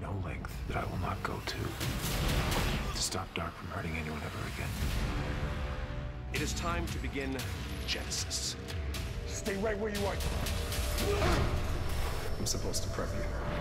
no length that I will not go to stop Dark from hurting anyone ever again. It is time to begin Genesis. Stay right where you are. I'm supposed to prep you.